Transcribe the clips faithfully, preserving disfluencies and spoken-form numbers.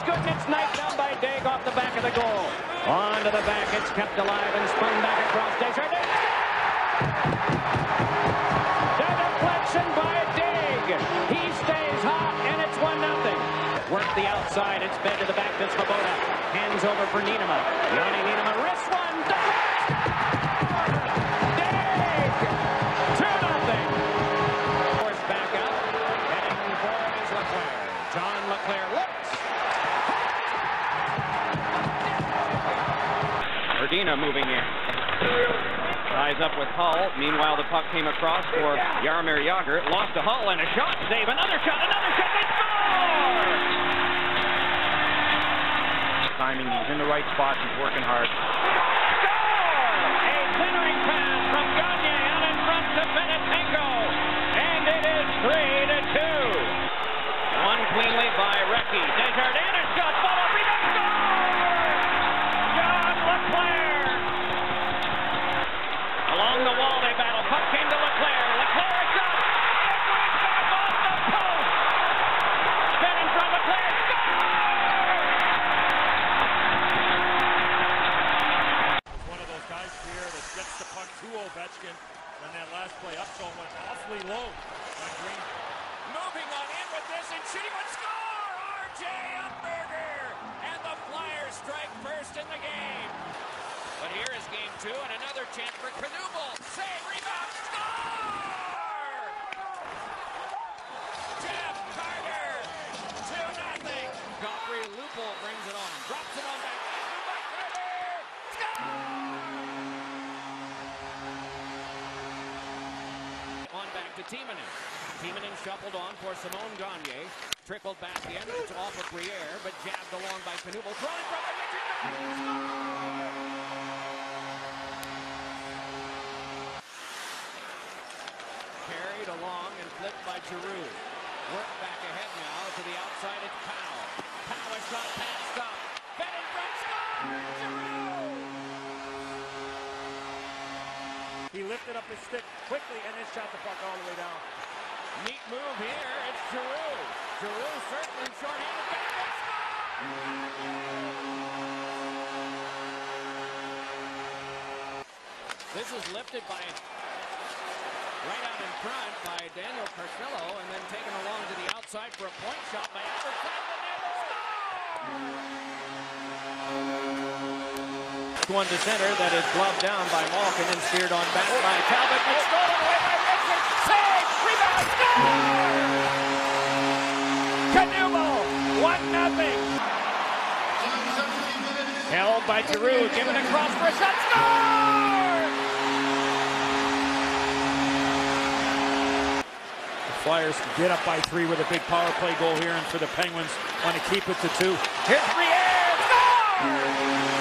good, and it's knifed down by Daig off the back of the goal. On to the back, it's kept alive and spun back across Desjardins. The deflection by Daig. He stays hot, and it's one nothing. Work the outside, it's fed to the back, that's Svoboda. Hands over for Niinema. Joni Niinema, wrist one, Daig! two nothing. Force back up, heading for it is Leclerc. John Leclerc looks. Erdina moving in. Ties up with Hull. Meanwhile, the puck came across for Jaromir Jagr. Lost to Hull and a shot save. Another shot, another shot, they score! Timing, he's in the right spot, he's working hard. Score! A centering pass from Gagne out in front to Benetenko. And it is three to two. One cleanly by Recchi. Desjardins, a shot, follow, rebound, score! John Leclerc! Along the wall they battle. Puck came to Leclerc. Leclerc a shot. It went back off the post. Then in front of Leclerc. Score! One of those guys here that gets the puck to Ovechkin when that last play up zone went awfully low. Green moving on in with this and shooting one. Score! R J Umberger! And the Flyers strike first in the game. But here is game two and another chance for Knuble. Save, rebound, score! Jeff Carter, two nothing. Godfrey Lupul brings it on, drops it on back. On back to Timonen. Timonen shuffled on for Simon Gagne. Trickled back in, it's off of Briere, but jabbed along by Knuble. Thrown in front by Richard. Carried along and flipped by Giroux. Work back ahead now to the outside. It's Powell. Powell a shot, passed up. Fed in front, score! Giroux! He lifted up his stick quickly and then shot the puck all the way down. Neat move here. It's Giroux. Giroux circling short-handed back and score! This is lifted by right out in front by Daniel Carcillo and then taken along to the outside for a point shot by Albert. One to center that is gloved down by Malkin and steered on back by Talbot. It's stolen away by Richard. Save! Rebound! Score! Knuble! One nothing. Held by Giroux. Given across for a shot. Score! Flyers get up by three with a big power play goal here, and for the Penguins want to keep it to two. Here's Briere! Score!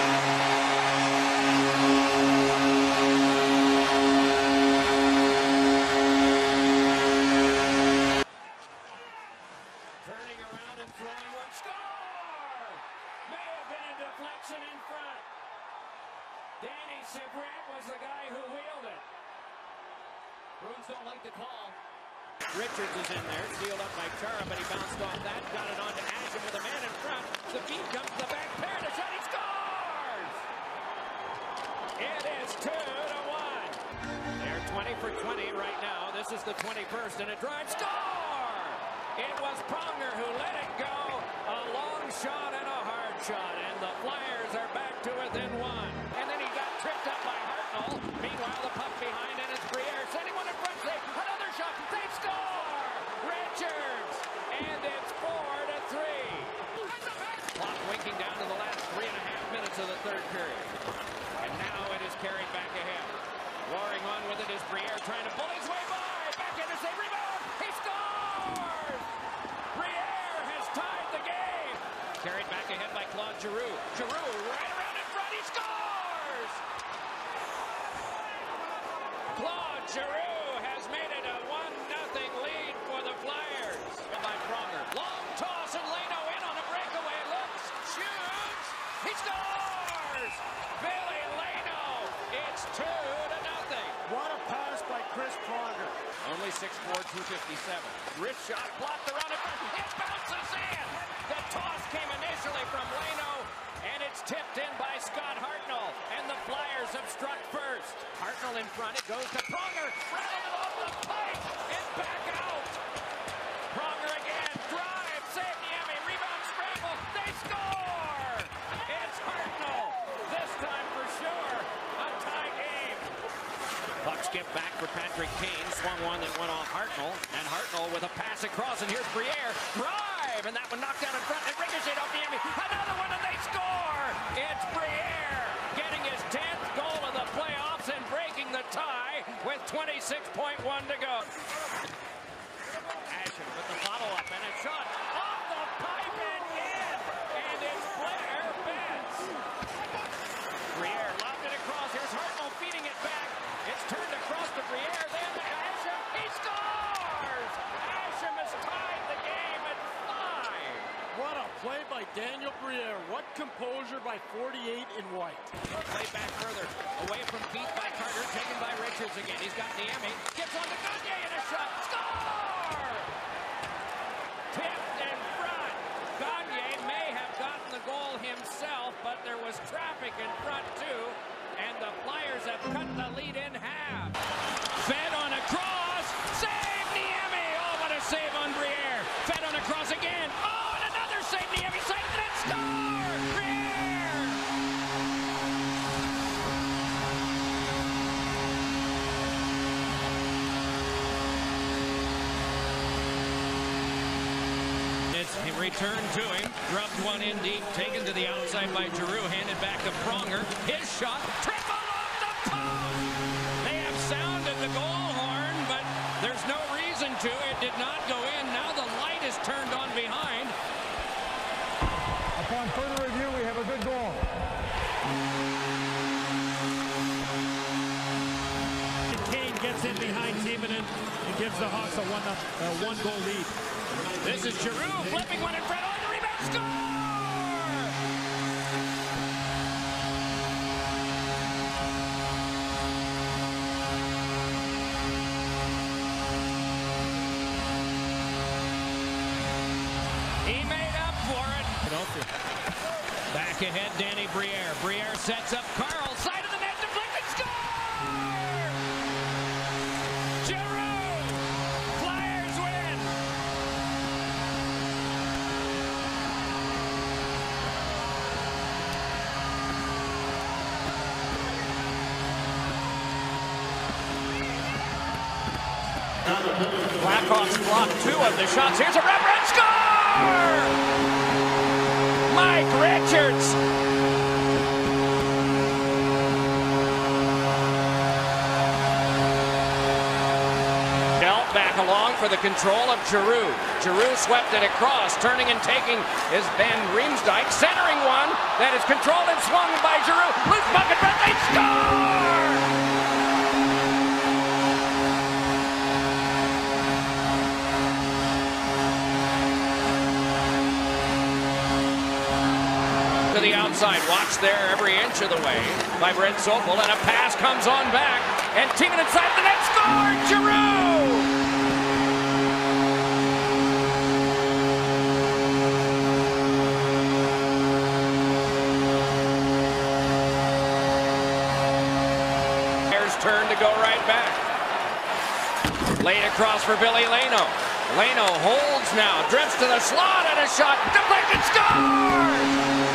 Turning around and throwing one. Score! May have been a deflection in front. Danny Sebret was the guy who wheeled it. Bruins don't like the call. Richards is in there, sealed up by Chara, but he bounced off that, got it on to Ashton with a man in front. The feed comes to the back, pair to shot, he scores! It is two to one. They're twenty for twenty right now. This is the twenty-first, and a drive score! It was Pronger who let it go. A long shot and a hard shot, and the Flyers are back to within one. And then he got tripped up by Hartnell. Meanwhile, the puck behind, and it's Briere sending one in front. Save, another shot, save, score! Richards, and it's four to three. Clock winking down to the last three and a half minutes of the third period. And now it is carried back ahead. Roaring on with it is Briere trying to pull his way by. Back in to save, rebound. He scores! Briere has tied the game. Carried back ahead by Claude Giroux. Giroux right around in front. He scores! Claude Giroux has made it a one nothing lead for the Flyers. By Pronger. Long toss and Leno in on a breakaway. Looks, shoots. He scores! Billy Leno. It's two to nothing. What a pass by Chris Pronger. Only six four, two fifty-seven. Wrist shot blocked around it. It bounces in. The toss came in. tipped in by Scott Hartnell, and the Flyers have struck first. Hartnell in front, it goes to Pronger, rattled it off the pipe, and back out. Pronger again, drive, save Niemi, rebound scramble, they score! It's Hartnell, this time for sure, a tie game. Puck skip back for Patrick Kane, swung one that went off Hartnell, and Hartnell with a pass across, and here's Briere, drive, and that one knocked down in front, and ricocheted off Niemi, another one, and they score! It's Briere getting his tenth goal of the playoffs and breaking the tie with twenty-six point one to go. Ashton with the follow-up, and a shot off the pipe and in, and it's Blair Betts. Briere lobbed it across, here's Hartnell feeding it back. It's turned across to Briere, then to Asham, he scores! Asham has tied the game at five. What a play by Daniel Briere. What composure by forty-eight in white. Play back further, away from Pete by Carter, taken by Richards again. He's got Niemi, gets on to Gagne and a shot, score! Tipped in front. Gagne may have gotten the goal himself, but there was traffic in front too, and the Flyers have cut the lead in half. Fed on a cross, save Niemi! Oh, what a save on Briere. Fed on a cross again, oh, and another save, Niemi saves it and score! Briere! It's returned to him, drubbed one in deep, taken to the outside by Giroux, handed back to Pronger. His shot, triple off the post! They have sounded the goal horn, but there's no reason to. It did not go in. Now the light is turned on behind. Upon further review, we have a good goal. Kane gets in behind Timonen and gives the Hawks a one, uh, one goal lead. This is Giroux flipping one in front. On the rebound, score! He made up for it. Back ahead, Danny Briere. Briere sets up Carl. Side of the net, deflected, score! Giroux! Flyers win! Blackhawks block two of the shots. Here's a wrapper and score! Mike Richards! Dealt back along for the control of Giroux. Giroux swept it across. Turning and taking is Ben Riemsdyk. Centering one that is controlled and swung by Giroux. Loose bucket, but they score! To the outside, watched there every inch of the way by Brent Sopel, and a pass comes on back, and Timonen inside the net, scored! Giroux! Bears turn to go right back. Laid across for Billy Leno. Leno holds now, drifts to the slot, and a shot, deflected, score!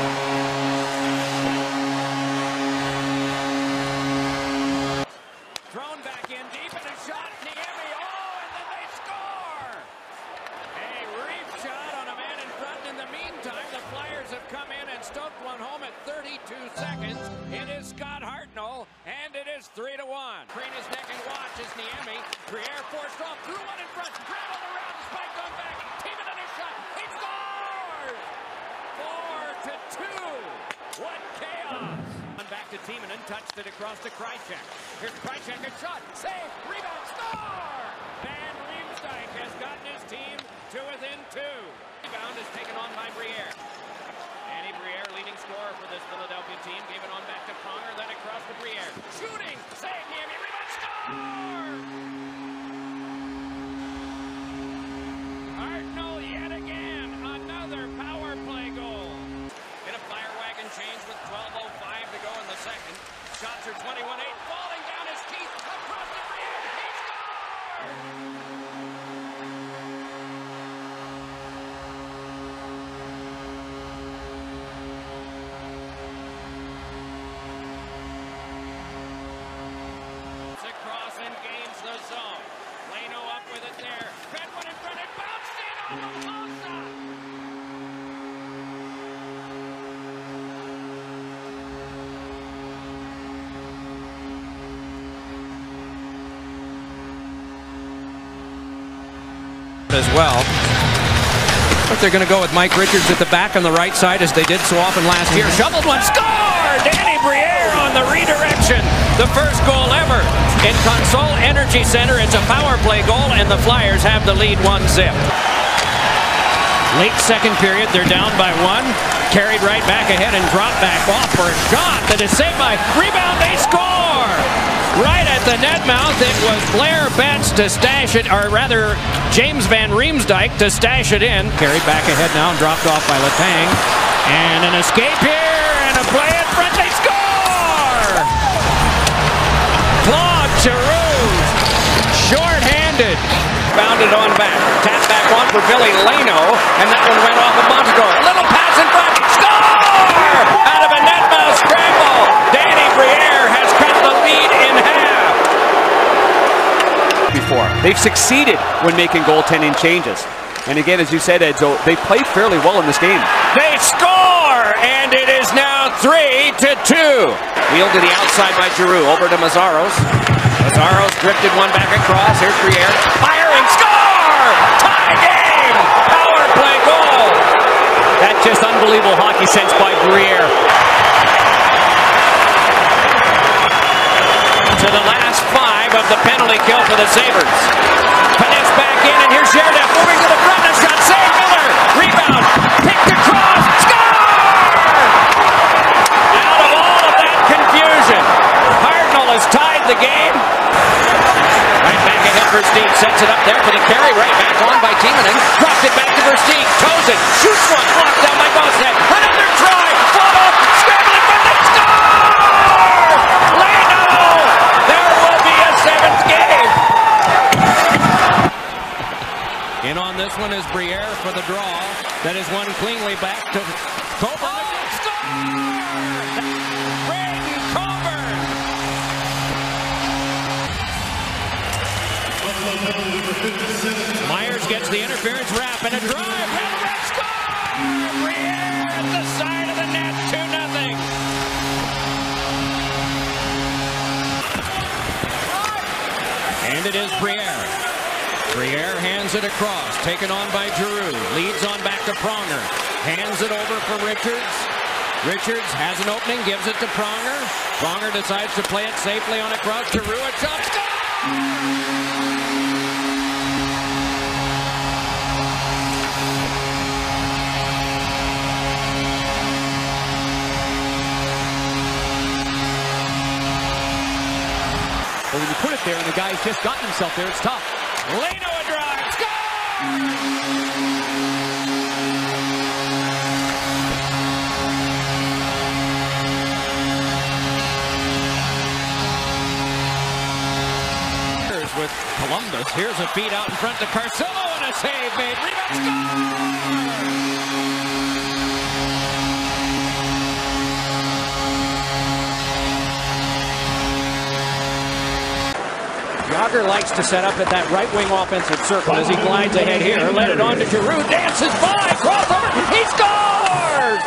Thrown back in deep, and a shot, Niemi, oh, and then they score! A reef shot on a man in front. In the meantime, the Flyers have come in and stoked one home at thirty-two seconds. It is Scott Hartnell, and it is three to one. Crane his neck and watch as Niemi. Briere forced off, threw one in front, rattled around, spike on back. Timonen a shot, he scores! Four to two. What chaos! Back to Timonen, touched it across to Krychek. Here's Krychek, a shot, save, rebound, score! Van Riemsdyk has gotten his team to within two. Rebound is taken on by Briere. Andy Briere, leading scorer for this Philadelphia team, gave it on back to Pronger, then across to Briere. Shooting, save, Niemi, rebound, score! Hartnell yet again, another power play goal. In a fire wagon change. as well. But they're going to go with Mike Richards at the back on the right side as they did so often last year. Shoveled one, score! Danny Briere on the redirection. The first goal ever in Consol Energy Center. It's a power play goal, and the Flyers have the lead one zip. Late second period, they're down by one. Carried right back ahead and dropped back off for a shot that is saved by rebound. They score! Right at the net mouth, it was Blair Betts to stash it, or rather James Van Riemsdyk to stash it in. Carried back ahead now and dropped off by Letang. And an escape here and a play in front. They score! Claude Giroux, short-handed. Bounded on back. Tap back on for Billy Leno, and that one went off of Montador. Little pass in front. Score! Out of a net mouth scramble. Danny Briere has cut the lead in half. Before. They've succeeded when making goaltending changes. And again, as you said, Edzo, they played fairly well in this game. They score! And it is now three to two. Wheeled to the outside by Giroux. Over to Mazzaros. Mazzaros drifted one back across. Here's Briere. Firing. Score! Tie game! Power play goal! That's just unbelievable hockey sense by Briere. To the last five of the penalty kill for the Sabres. Finesse back in, and here's Sheridan moving to the front, and a shot saved. Miller, rebound, picked across, score! Out of all of that confusion, Cardinal has tied the game. Right back ahead, Versteeg sets it up there for the carry, right back on by Timonen. Dropped it back to Versteeg, toes it, shoots one, blocked down by Bosnet. Another try, follow, scrambling, but they score! Leno! There will be a seventh game. In on this one is Briere for the draw. That is one cleanly back to Coburn. Oh, score! Braden Coburn! Myers gets the interference wrap and a drive. Emrick score! Briere at the side of the net, two nothing. And it is Briere. Briere hands it across, taken on by Giroux. Leads on back to Pronger. Hands it over for Richards. Richards has an opening, gives it to Pronger. Pronger decides to play it safely on across. Giroux, a shot, score! Well, when you put it there and the guy's just gotten himself there, it's tough. Leno a drive, score! With Columbus, here's a feed out in front to Carcillo and a save made. Rebound, score! Yager likes to set up at that right wing offensive circle as he glides ahead here. Let it on to Giroux, dances by, crossover, he scores!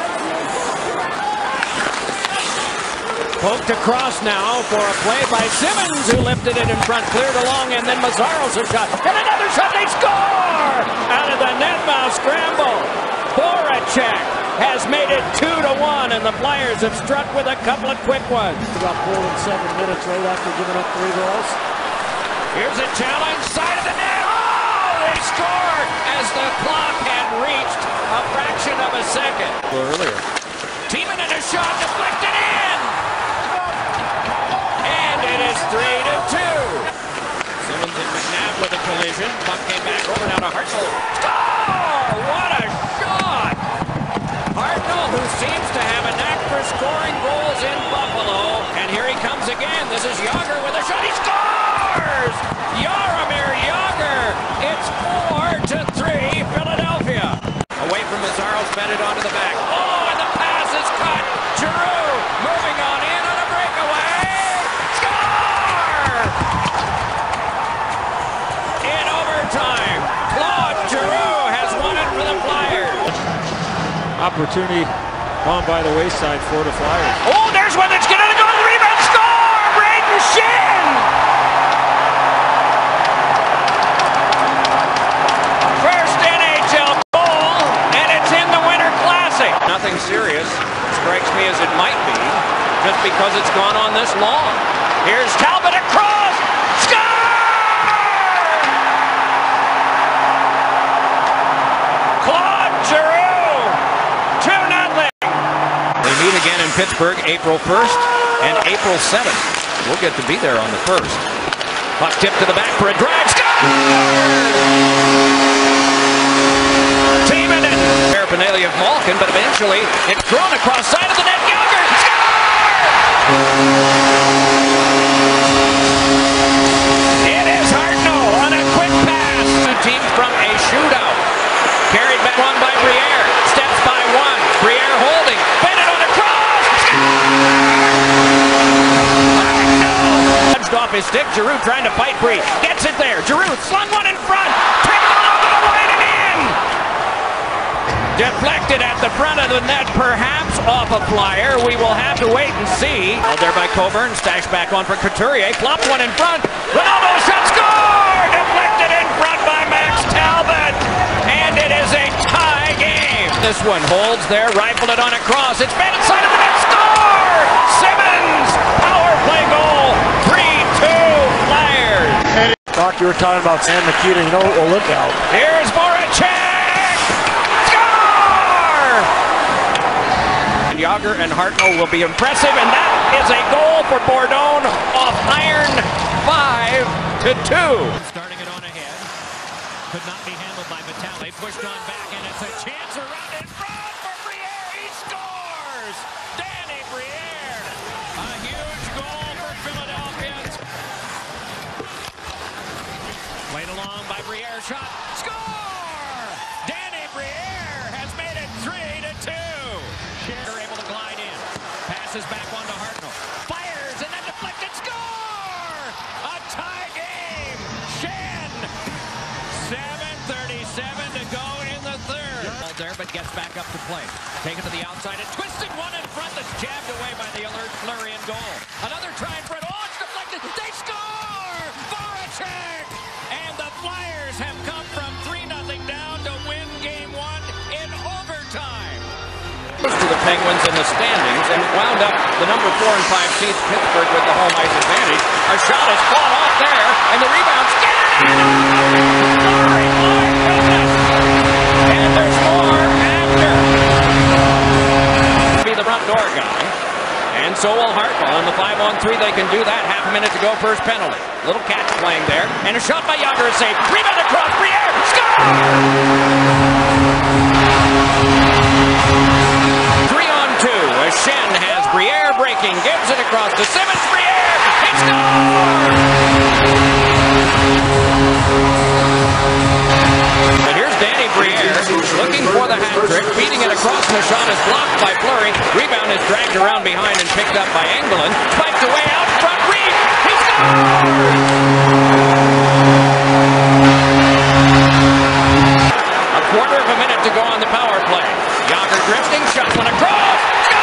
Poked across now for a play by Simmons, who lifted it in front, cleared along, and then Mazzaros a shot, and another shot, they score! Out of the net mouth scramble. Voracek has made it two to one, and the Flyers have struck with a couple of quick ones. Got pulled in seven minutes right after giving up three goals. Here's a challenge, side of the net. Oh, they score as the clock had reached a fraction of a second. Earlier. Timonen a shot deflected in. And it is three to two. Simmons and McNabb with a collision. Puck came back over now to Hartnell. Score! What a shot! Hartnell, who seems to have a knack for scoring goals in Buffalo. And here he comes again. This is Yager with a shot. He scores! Jaromir Yager. It's four to three, Philadelphia. Away from Mazzaros, fed it onto the back. Oh, and the pass is cut. Giroux moving on in on a breakaway. Score! In overtime, Claude Giroux has won it for the Flyers. Opportunity gone by the wayside for the Flyers. Oh, there's one that's going to go to the rebound. Score! Braden Shin! nothing serious. Strikes me as it might be, just because it's gone on this long. Here's Talbot across. Score! Claude Giroux, two nothing. They meet again in Pittsburgh April first and April seventh. We'll get to be there on the first. Puck tip to the back for a drive. Score! Timonen. Paraphernalia of Malkin, but eventually it's thrown across side of the net. Yager. Score! It is Hartnell on a quick pass. The team from a shootout. Carried back on by Briere. Steps by one. Briere holding. Bennett on a cross. Hartnell. Off his stick. Giroux trying to fight free. Gets it there. Giroux slung one in front. Picked one over the line and in. Deflected at the front of the net, perhaps off a flyer. We will have to wait and see. Held there by Coburn. Stashed back on for Couturier. Flopped one in front. Ronaldo shot. Score! Deflected in front by Max Talbot. And it is a tie game. This one holds there. Rifled it on a cross. It's been inside of the net. Score! Simmons! Power play goal. three two Flyers. Doc, you were talking about Sam Nikita. You know, well, look out. Here's Voracek. Score! And Yager and Hartnell will be impressive, and that is a goal for Bourdon off iron, five to two. Starting it on ahead. Could not be handled by Vitale. Pushed on back, and it's a chance around in front for Briere. He scores! Danny Briere. A huge goal for Philadelphia. Played along by Briere. Shot. Score! Danny Briere has made it three to two. They're able to glide in. Passes back on to Hartnell. Fires and then deflected. Score! A tie game. Shen. seven thirty-seven to go in the third. Ball there, but gets back up to play. Taken to the outside and twisted one in front that's jabbed away by the alert Fleury and goal. Another try in front. Oh, it's deflected. They score! Voracek! And the Flyers have come from three nothing down to win game one in overtime. To the Penguins in the standings and wound up the number four and five seeds Pittsburgh with the home ice advantage. A shot is fought off there, and the rebound. Sorry, my goodness. And there's more after. Be the front door guy. And so will Hartnell. On the five on three, they can do that. Half a minute to go, first penalty. Little catch playing there. And a shot by Yager is safe. Rebound across. Briere. Score! Three on two. As Shen has Briere breaking. Gives it across to Simmons. Briere. He scores! And here's Danny Briere looking for the hat trick. Beating it across, and the shot is blocked by Fleury. Rebound is dragged around behind and picked up by Engelland. Spiked away out front. Reed. He scores! A quarter of a minute to go on the power play. Yager drifting, shot one across.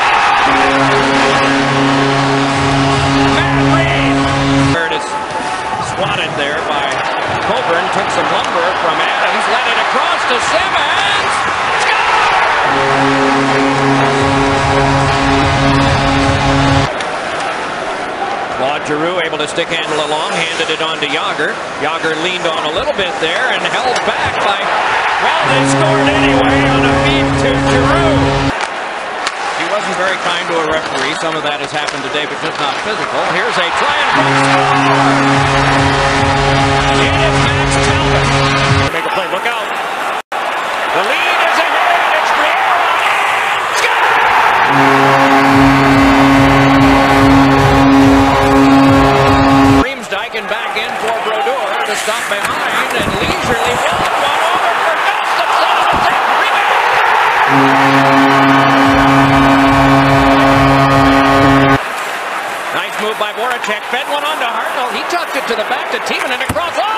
Matt Reed. It is swatted there by Coburn. Took some lumber from Adams. Let it across to Simmons. Claude Giroux able to stick handle along, handed it on to Yager. Yager leaned on a little bit there and held back by, well, they scored anyway on a feed to Giroux. He wasn't very kind to a referee. Some of that has happened today, but just not physical. Here's a try and score! It is Max Talbot. Make a play, look out. The lead is ahead. It's Briere on in. Score! Dyking back in for Brodeur to stop behind and leisurely rolled one over for Gustafsson on a set rebound. Nice move by Voracek. Fed one on to Hartnell. He tucked it to the back to Timonen and across. Oh,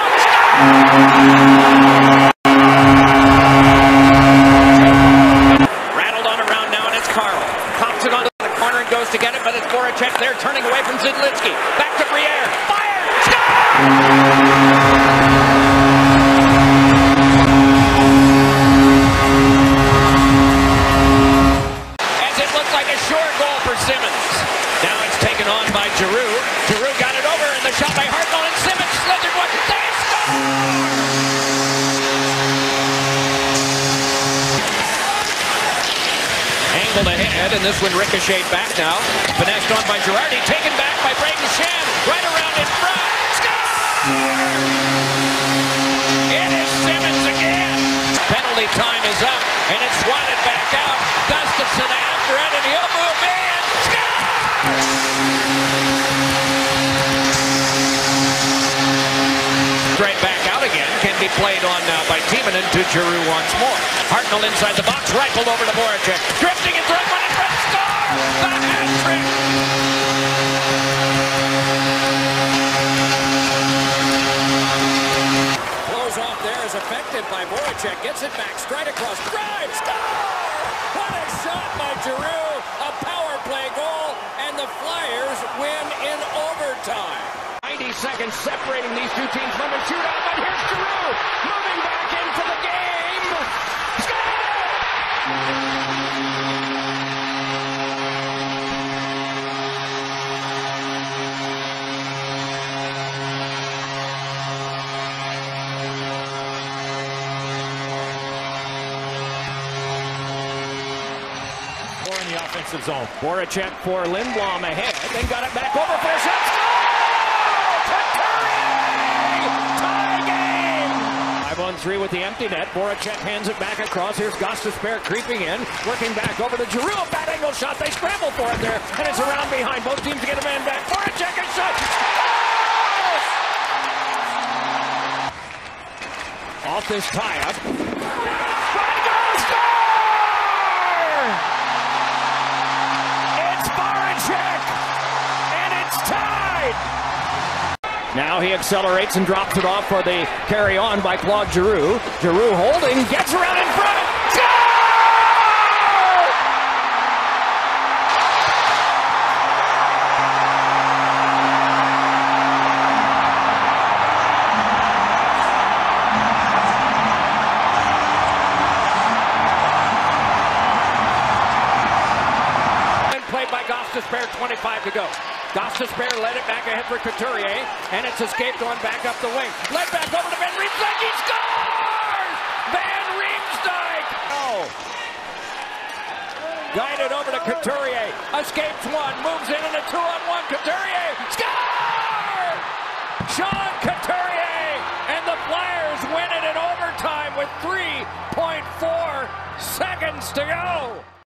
rattled on around now, and it's Carl. Pops it onto the corner and goes to get it, but it's Voracek there turning away from Zidlinski. Back to Briere. Fire! sure goal for Simmons. Now it's taken on by Giroux. Giroux got it over, and the shot by Hartnell, and Simmons slithered one. They score! Angled ahead, and this one ricocheted back now. Finessed on by Girardi, taken back by Braden Shen. Right around in front. Score! It is Simmons again. Penalty time is up, and it's swatted back out. Gustafsson after it, and he'll move in. Score! Straight back out again. Can be played on now by Timonen to Giroux once more. Hartnell inside the box, rifled over to Voracek. Drifting and throwing one in front. Score! The hat trick! Blows off there is effective by Voracek. Gets it back, straight across. Drive! Score! What a shot by Giroux! A power play goal, and the Flyers win in overtime. ninety seconds separating these two teams from a shootout, but here's Giroux moving back into the game. Score! Four in the offensive zone. Voracek for Lindblom ahead, then got it back over for a shot. five on three with the empty net. Voracek hands it back across. Here's Gostisbehere creeping in, working back over to Giroux. A bad angle shot. They scramble for it there, and it's around behind. Both teams get a man back. Voracek and shot. Off this tie-up. Trying to go score! It's Voracek, and it's tied. Now he accelerates and drops it off for the carry on by Claude Giroux. Giroux holding, gets around in front. Score! Played by Gostisbehere, twenty-five to go. Gostisbehere led it back ahead for Couturier, and it's escaped on back up the wing. Led back over to Van Riemsdyk. He scores! Van Riemsdyk! Oh. Guided over to Couturier. Escapes one, moves in on a two-on-one. Couturier! Score! Sean Couturier! And the Flyers win it in overtime with three point four seconds to go.